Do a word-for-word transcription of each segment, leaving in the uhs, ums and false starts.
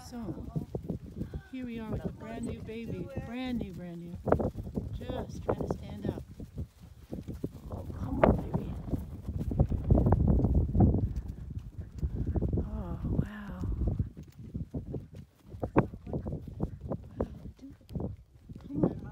So, here we are with a brand new baby. Brand new, brand new. Just trying to stand up. Oh, come on, baby. Oh, wow. Come on.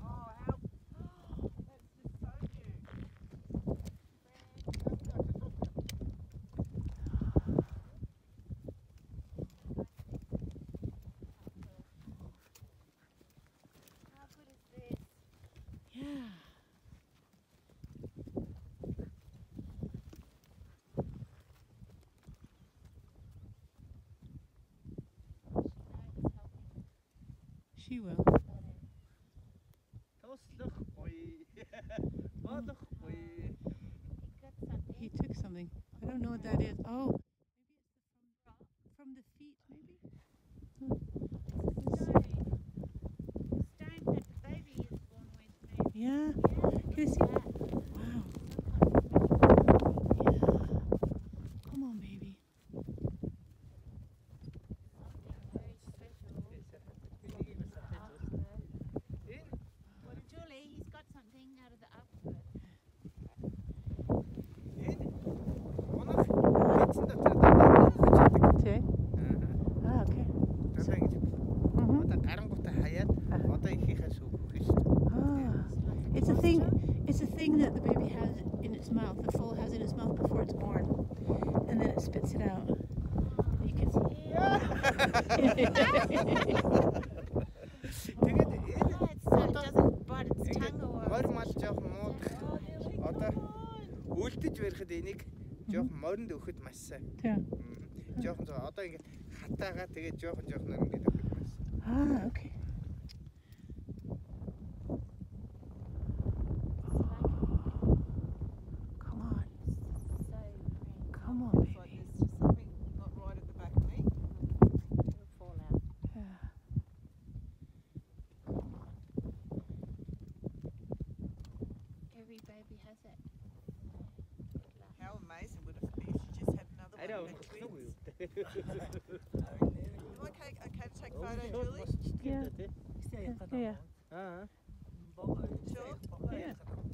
Yeah. She will. He took something. I don't know what that is. Oh, maybe it's the from, from the feet, maybe? Stone that the baby is born with, maybe. Yeah. Yeah. Can you see that? Wow. Yeah. Come on, baby. Very special. Well, Julie, he's got something out of the outfit. Okay. Ah, okay. Ah, it's a thing. It's a thing that the baby has in its mouth. The foal has in its mouth before it's born, and then it spits it out. You can see. Oh, it's so it doesn't bite its tongue or үлдэж барихад энийг жоох моринд өгөхөд маш сайн. Тийм. Жоохон зоо одоо ингэ хатаагаа тэгээд жоохон жоохноор ингэ өгөхөд маш сайн. Ah, okay. Come on. Come on, baby. There's just something not right at the back of me. It'll fall out. Yeah. Every baby has it. How amazing would it be if you just had another I one know. of the twins? Okay, okay to take a photo, Julie? Yeah. Yeah. Аа. Sure. Yeah.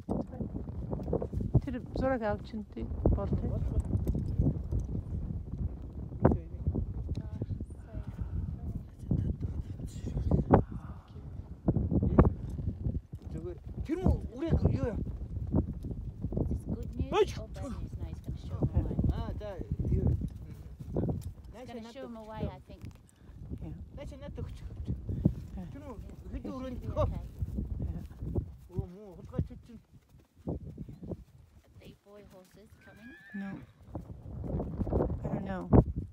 Тэр зураг авч чинь бол тэ. Зүгээр. Тэр мө үрээ юу яа? Is this good news or bad news? No, he's going to show him away. Аа, за юу. He's going to show him away, I think. Наач надад өгч. Тэр мө хэд It өрөөнд should be тоо. okay. Оо муу хулгай чичэн. The boy horses coming. No. I don't know.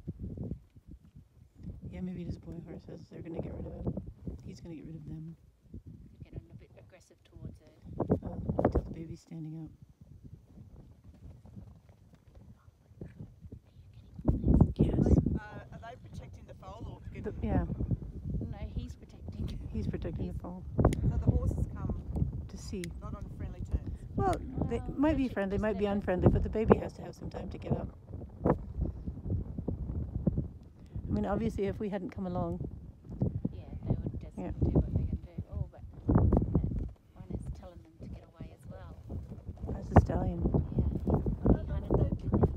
Yeah, maybe it is boy horses. They're gonna get rid of him. He's gonna get rid of them. Getting a bit aggressive towards it. Oh, until the baby's standing up. Yes. Uh, are they protecting the foal or The, getting... yeah, No, he's protecting. he's protecting the foal So the horses come to see. not on friendly terms? Well, they Well, might be she friendly, just might be never- unfriendly, but the baby has to have some time to get up. I mean, obviously, if we hadn't come along, Yeah, they would just Yeah. do what they can do. Oh, but that one is telling them to get away as well. as the stallion. Yeah, he, he hunted them.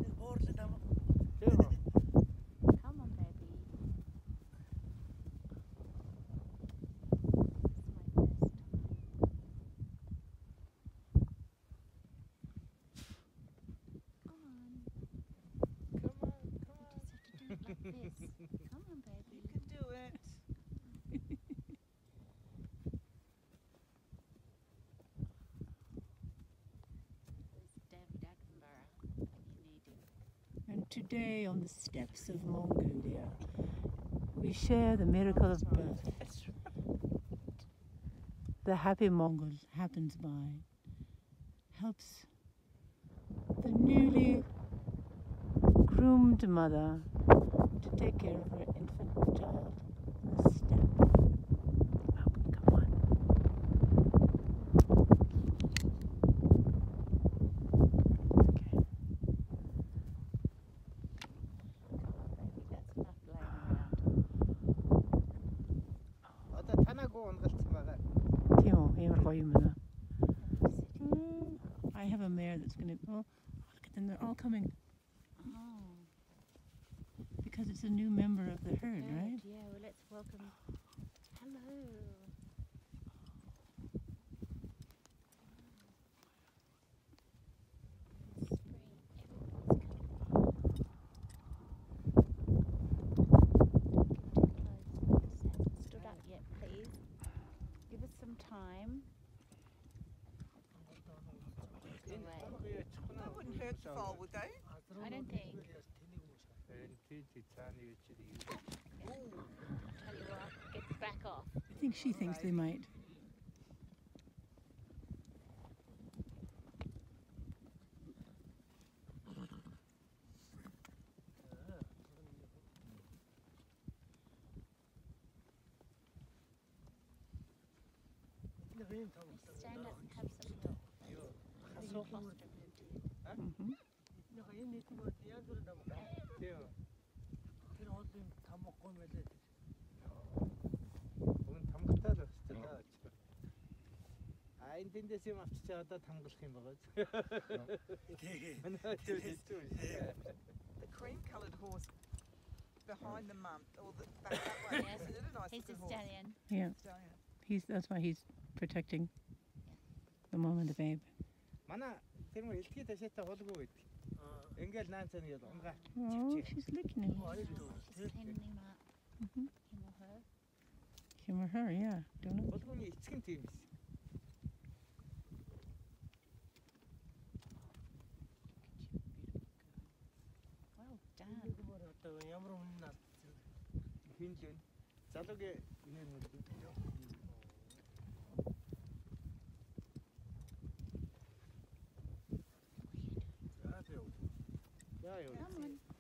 Come on, baby. This is my first time. Come on. Come on, You just have to do it like this. Come on, baby. You can do it. There's David Attenborough. You need him. And today, on the steppes of Mongolia, we share the miracle of birth. The happy Mongol happens by, helps the newly groomed mother to take care of her infant child on the steppe. Oh, come on. Okay. Come on, baby. That's enough laying around. 보입니다. Mm, I have a mare that's going to. Oh, look at them! They're all coming Oh, because it's a new member of the herd, good. right? Yeah, well, let's welcome. Hello. Spring, everyone's coming. Stood up yet, please. Give us some time. Энэ Away. хамгын чихнэ. That wouldn't hurt the foal, would they? I don't think. Энэ тий тий цаана юу ч юм. Tell you what, get back off. I think she thinks they might. Stand up and have some foster Mm-hmm. Тий. Бүгд тамгатай л өстэй даа. А энэ тэндээс юм авчиж байгаа одоо тамгалах юм байгаа. Манай ч хэлсэн юм. The cream-coloured horse behind the mum, or the back that way. Yes. Isn't it a nice He's a looking horse? stallion. Yeah, Stallion. he's. That's why he's protecting the mom and the babe. Манай тэр мөр элтгий ташаатай хулгүй байдаг. Ингээл наан цаана ял унгаа. Oh, she's licking him. Just cleaning him up. Mm-hmm. Him or her. Him or her, yeah. Don't know. Хулгууны эцэг нь тийм биш. Well done. Хин л вэ? Залуугийн инээр мөрдөө. Яа юу? Come on.